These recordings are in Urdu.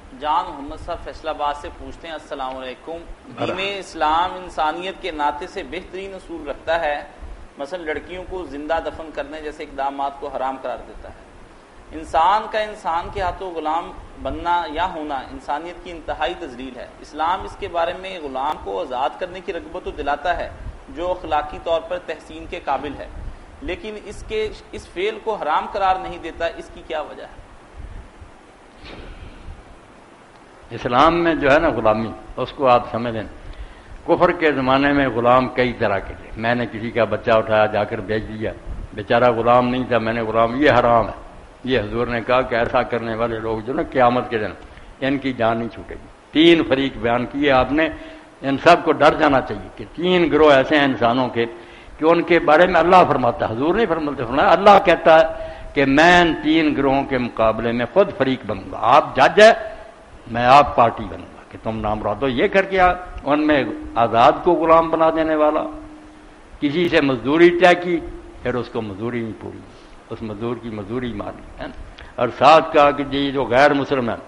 جان محمد صاحب فیصل آباد سے پوچھتے ہیں السلام علیکم، دین اسلام انسانیت کے ناطے سے بہترین اصول رکھتا ہے، مثلا لڑکیوں کو زندہ دفن کرنے جیسے اقدامات کو حرام قرار دیتا ہے۔ انسان کا انسان کے ہاتھوں غلام بننا یا ہونا انسانیت کی انتہائی تذلیل ہے۔ اسلام اس کے بارے میں غلام کو آزاد کرنے کی رغبت تو دلاتا ہے جو اخلاقی طور پر تحسین کے قابل ہے، لیکن اس فعل کو حرام قرار نہیں دیتا، اس کی کیا وجہ ہے؟ اسلام میں جو ہے نا غلامی، اس کو آپ سمجھ لیں، کفر کے زمانے میں غلام کئی طرح کے تھے۔ میں نے کسی کا بچہ اٹھایا جا کر بیچ دیا، بیچارہ غلام نہیں تھا، میں نے غلام، یہ حرام ہے۔ یہ حضور نے کہا کہ ایسا کرنے والے لوگ جو نا قیامت کے دن ان کی جان نہیں چھوٹے گی۔ 3 فریق بیان کیے آپ نے، ان سب کو ڈر جانا چاہیے کہ 3 گروہ ایسے ہیں انسانوں کے کہ ان کے بارے میں اللہ فرماتا ہے، حضور نہیں فرماتے، فرمایا اللہ کہتا ہے کہ میں ان 3 گروہوں کے مقابلے میں خود فریق بنوں گا۔ آپ جج ہے، میں آپ پارٹی بنوں گا کہ تم نام رہا تو یہ کر کے ان میں آزاد کو غلام بنا دینے والا، کسی سے مزدوری طے کی پھر اس کو مزدوری نہیں پوری، اس مزدور کی مزدوری مارنی ہے، اور ساتھ کہا کہ جی جو غیر مسلم ہیں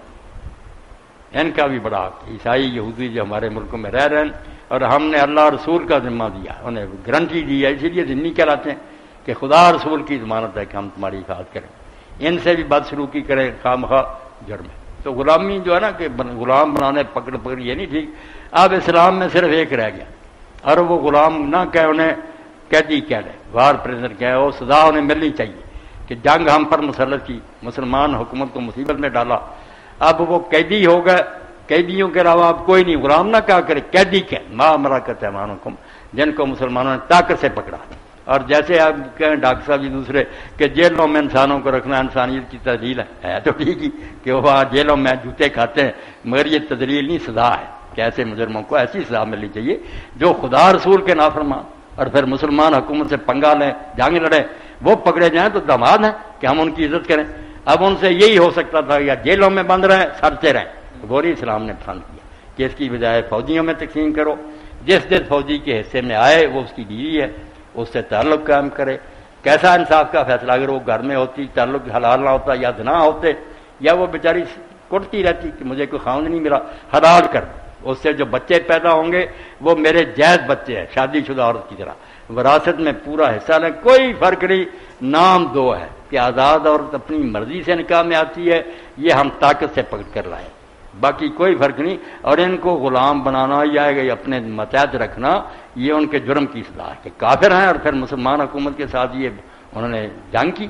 ان کا بھی بڑا حق، عیسائی یہودی جو ہمارے ملکوں میں رہ رہے ہیں اور ہم نے اللہ رسول کا ذمہ دیا، انہیں گارنٹی دی ہے، اسی لیے ذمہ کہلاتے ہیں کہ خدا رسول کی ضمانت ہے کہ ہم تمہاری حفاظت کریں، ان سے بھی بدسلوکی کریں خواہ جرم ہے۔ تو غلامی جو ہے نا کہ غلام بنانے پکڑ یہ نہیں ٹھیک۔ اب اسلام میں صرف ایک رہ گیا، اور وہ غلام نہ کہ انہیں قیدی کہہ لیں، وار پریزنر کہہ، وہ سزا انہیں ملنی چاہیے کہ جنگ ہم پر مسلط کی، مسلمان حکومت کو مصیبت میں ڈالا، اب وہ قیدی ہو گئے، قیدیوں کے علاوہ اب کوئی نہیں، غلام نہ کہا کرے، قیدی کہ ما ملکت ایمانکم، جن کو مسلمانوں نے طاقت سے پکڑا۔ اور جیسے آپ کہیں ڈاکٹر صاحب جی دوسرے کہ جیلوں میں انسانوں کو رکھنا انسانیت کی تذلیل ہے تو ٹھیک ہی کہ وہ جیلوں میں جوتے کھاتے ہیں، مگر یہ تذلیل نہیں، سزا ہے کہ ایسے مجرموں کو ایسی سزا ملنی چاہیے جو خدا رسول کے نافرمان اور پھر مسلمان حکومت سے پنگا لیں، جنگ لڑیں، وہ پکڑے جائیں تو دماد ہیں کہ ہم ان کی عزت کریں۔ اب ان سے یہی ہو سکتا تھا یا جیلوں میں بند رہیں، سڑتے رہیں، غوری اسلام نے پسند کیا کہ اس کی بجائے فوجیوں میں تقسیم کرو، جس فوجی کے حصے میں آئے وہ اس کی بیوی ہے، اس سے تعلق قائم کرے۔ کیسا انصاف کا فیصلہ، اگر وہ گھر میں ہوتی، تعلق حلال نہ ہوتا یا زنا ہوتے، یا وہ بیچاری کٹتی رہتی کہ مجھے کوئی خاوند نہیں ملا، حلال کر، اس سے جو بچے پیدا ہوں گے وہ میرے جائز بچے ہیں، شادی شدہ عورت کی طرح وراثت میں پورا حصہ لیں، کوئی فرق نہیں۔ نام 2 ہے کہ آزاد عورت اپنی مرضی سے نکاح میں آتی ہے، یہ ہم طاقت سے پکڑ کر لائیں، باقی کوئی فرق نہیں۔ اور ان کو غلام بنانا یا اپنے متحد رکھنا یہ ان کے جرم کی سزا ہے کہ کافر ہیں، اور پھر مسلمان حکومت کے ساتھ یہ انہوں نے جنگ کی،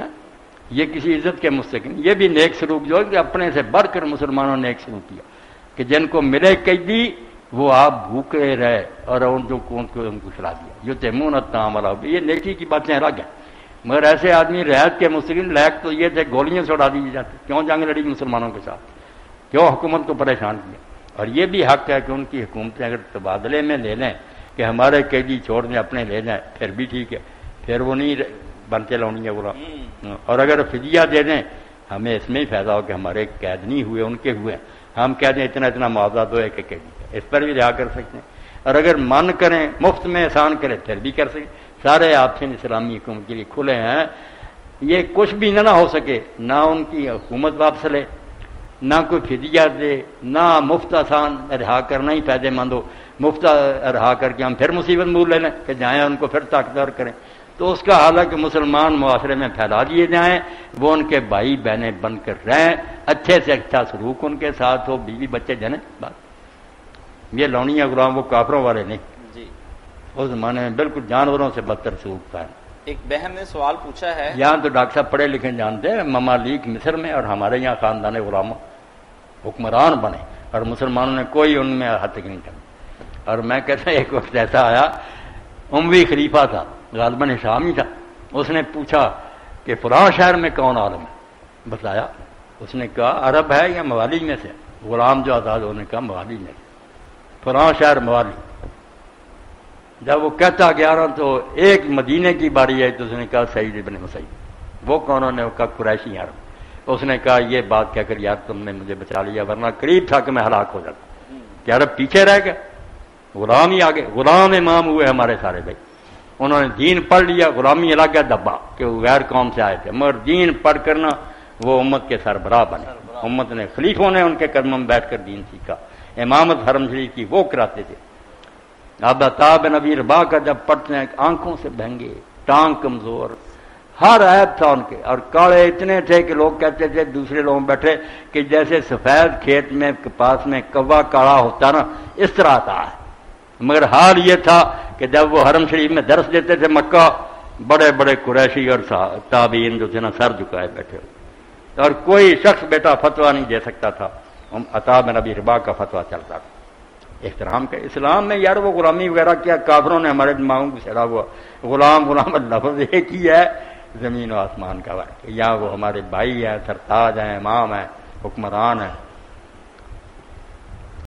یہ کسی عزت کے مستحق نہیں۔ یہ بھی نیک سلوک جو ہے کہ اپنے سے بڑھ کر مسلمانوں نے نیک سلوک کیا کہ جن کو ملے قیدی وہ آپ بھوکے رہے اور ان کو کھلا دیا، جو تیمون الطعام والا، یہ نیکی کی باتیں الگ ہیں، مگر ایسے آدمی رعایت کے مستقل لائق تو یہ تھے گولیاں سے اڑا دی جاتی، کیوں جنگ لڑی مسلمانوں کے ساتھ، کیوں حکومت کو پریشان کیا۔ اور یہ بھی حق ہے کہ ان کی حکومتیں اگر تبادلے میں لے لیں کہ ہمارے قیدی چھوڑ دیں اپنے لے جائیں، پھر بھی ٹھیک ہے، پھر وہ نہیں بنتے لونی ہے غلام۔ اور اگر فدیہ دے دیں، ہمیں اس میں ہی فائدہ ہو کہ ہمارے قید نہیں ہوئے، ان کے ہوئے، ہم کہہ دیں اتنا معاوضہ دو ہے کہ قیدی، اس پر بھی رہا کر سکتے ہیں۔ اور اگر من کریں مفت میں احسان کریں پھر بھی کر سکیں، سارے آپشن اسلامی حکومت کے لیے کھلے ہیں۔ یہ کچھ بھی نہ ہو سکے، نہ ان کی حکومت واپس لے، نہ کوئی فدیہ دے، نہ مفت آسان رہا کرنا ہی فائدہ مند ہو، مفت رہا کر کے ہم پھر مصیبت مول لے لیں کہ جائیں ان کو پھر طاقتور کریں، تو اس کا حال ہے کہ مسلمان معاشرے میں پھیلا دیے جائیں، وہ ان کے بھائی بہنیں بن کر رہیں، اچھے سے اچھا سلوک ان کے ساتھ ہو، بیوی بچے جنیں، بات یہ لونیاں غلام وہ کافروں والے نہیں جی، اس زمانے میں بالکل جانوروں سے بدتر سلوک تھا۔ ایک بہن نے سوال پوچھا ہے، یہاں تو ڈاکٹر صاحب پڑھے لکھے جانتے ہیں، ممالک مصر میں اور ہمارے یہاں خاندان غلاموں حکمران بنے اور مسلمانوں نے کوئی ان میں حد تک نہیں کرا۔ اور میں کہتا ہوں ایک وقت ایسا آیا، اموی خلیفہ تھا، غالباً شامی تھا، اس نے پوچھا کہ فلاں شہر میں کون عالم ہے، بتایا، اس نے کہا عرب ہے یا موالی میں سے، غلام جو آزاد، انہوں نے کہا موالی میں، فلاں شہر موالی۔ جب وہ کہتا گیا نا تو ایک مدینے کی باری آئی تو اس نے کہا سعید ابن مسیب، وہ کون نے کہا قریشی عرب۔ اس نے کہا یہ بات کہہ کر یار تم نے مجھے بچا لیا، ورنہ قریب تھا کہ میں ہلاک ہو جاتا، کہ عرب پیچھے رہ گئے، غلام ہی آگے، غلام امام ہوئے ہمارے سارے بھائی، انہوں نے دین پڑھ لیا، غلامی الگ ہے دبا کہ وہ غیر قوم سے آئے تھے، مگر دین پڑھ کرنا وہ امت کے سربراہ بنے. امت نے خلیفوں نے ان کے قدموں میں بیٹھ کر دین سیکھا. امامت حرم شریف کی وہ کراتے تھے. اب عطا بن ابی رباح کا جب پڑھتے ہیں آنکھوں سے بہنگے، ٹانگ کمزور، ہر عیب تھا ان کے، اور کالے اتنے تھے کہ لوگ کہتے تھے دوسرے لوگ بیٹھے کہ جیسے سفید کھیت میں کپاس میں کوا کالا ہوتا نا اس طرح آتا ہے. مگر حال یہ تھا کہ جب وہ حرم شریف میں درس دیتے تھے مکہ، بڑے بڑے قریشی اور تابعین جو تھے نا سر جھکائے بیٹھے ہو، اور کوئی شخص بیٹا فتویٰ نہیں دے سکتا تھا. عطا بن ابی رباح کا فتویٰ چلتا تھا احترام کا. اسلام میں یار وہ غلامی وغیرہ کیا، کافروں نے ہمارے دماغوں کو چھڑا ہوا. غلام لفظ ایک ہی ہے، زمین و آسمان کا ہے. یا وہ ہمارے بھائی ہیں، سرتاج ہیں، امام ہیں، حکمران ہیں.